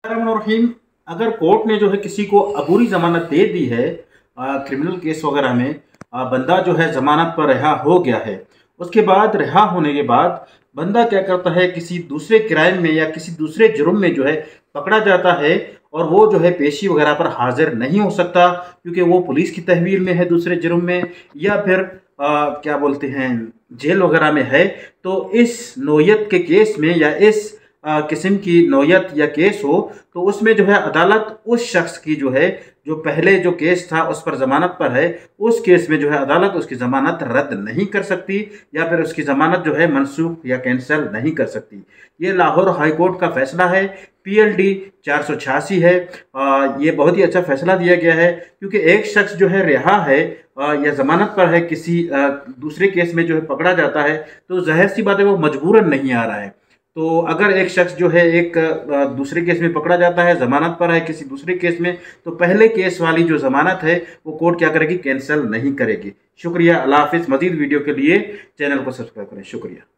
रहीम। अगर कोर्ट ने जो है किसी को अबूरी जमानत दे दी है क्रिमिनल केस वगैरह में, बंदा जो है जमानत पर रिहा हो गया है, उसके बाद रिहा होने के बाद बंदा क्या करता है, किसी दूसरे क्राइम में या किसी दूसरे जुर्म में जो है पकड़ा जाता है और वो जो है पेशी वगैरह पर हाजिर नहीं हो सकता क्योंकि वो पुलिस की तहवील में है दूसरे जुर्म में, या फिर क्या बोलते हैं जेल वगैरह में है। तो इस नौयत के केस में या इस किस्म की नौयत या केस हो तो उसमें जो है अदालत उस शख्स की जो है, जो पहले जो केस था उस पर जमानत पर है, उस केस में जो है अदालत उसकी जमानत रद्द नहीं कर सकती या फिर उसकी जमानत जो है मनसूख या कैंसिल नहीं कर सकती। ये लाहौर हाई कोर्ट का फैसला है, PLD 486 है। ये बहुत ही अच्छा फैसला दिया गया है क्योंकि एक शख्स जो है रिहा है या जमानत पर है, किसी दूसरे केस में जो है पकड़ा जाता है, तो जाहिर सी बात है वो मजबूरन नहीं आ रहा है। तो अगर एक शख्स जो है एक दूसरे केस में पकड़ा जाता है, जमानत पर है किसी दूसरे केस में, तो पहले केस वाली जो जमानत है वो कोर्ट क्या करेगी, कैंसिल नहीं करेगी। शुक्रिया, अल्लाह हाफिज़। मजीद वीडियो के लिए चैनल को सब्सक्राइब करें। शुक्रिया।